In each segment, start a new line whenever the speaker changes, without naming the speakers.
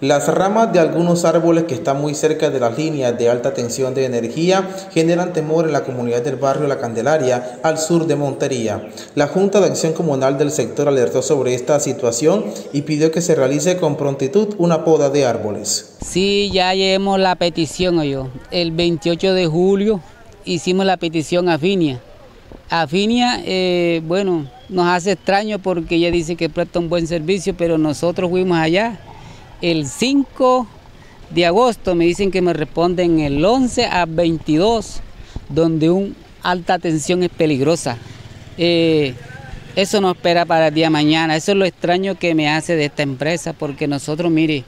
Las ramas de algunos árboles que están muy cerca de las líneas de alta tensión de energía generan temor en la comunidad del barrio La Candelaria, al sur de Montería. La Junta de Acción Comunal del sector alertó sobre esta situación y pidió que se realice con prontitud una poda de árboles.
Sí, ya llevamos la petición, el 28 de julio hicimos la petición a Finia. Bueno, nos hace extraño porque ella dice que presta un buen servicio, pero nosotros fuimos allá. El 5 de agosto me dicen que me responden el 11 a 22, donde una alta tensión es peligrosa. Eso nos espera para el día de mañana. Eso es lo extraño que me hace de esta empresa, porque nosotros, mire,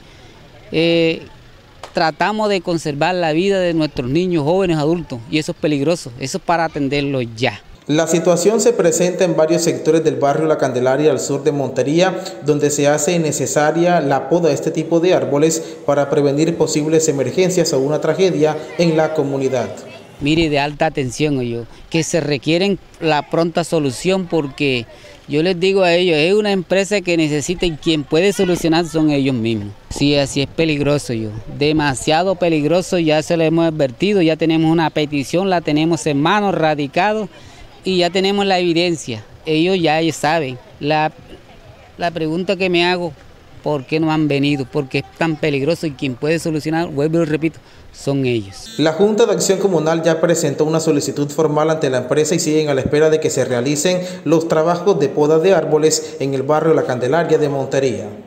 tratamos de conservar la vida de nuestros niños, jóvenes, adultos, y eso es peligroso. Eso es para atenderlo ya.
La situación se presenta en varios sectores del barrio La Candelaria al sur de Montería, donde se hace necesaria la poda de este tipo de árboles para prevenir posibles emergencias o una tragedia en la comunidad.
Mire, de alta tensión, que se requieren la pronta solución, porque yo les digo a ellos, es una empresa que necesita y quien puede solucionar son ellos mismos. Sí, así es peligroso, demasiado peligroso, ya se lo hemos advertido, ya tenemos una petición, la tenemos en manos, radicado, y ya tenemos la evidencia. Ellos ya saben. La pregunta que me hago, ¿por qué no han venido? Porque es tan peligroso y quien puede solucionar, vuelvo y repito, son ellos.
La Junta de Acción Comunal ya presentó una solicitud formal ante la empresa y siguen a la espera de que se realicen los trabajos de poda de árboles en el barrio La Candelaria de Montería.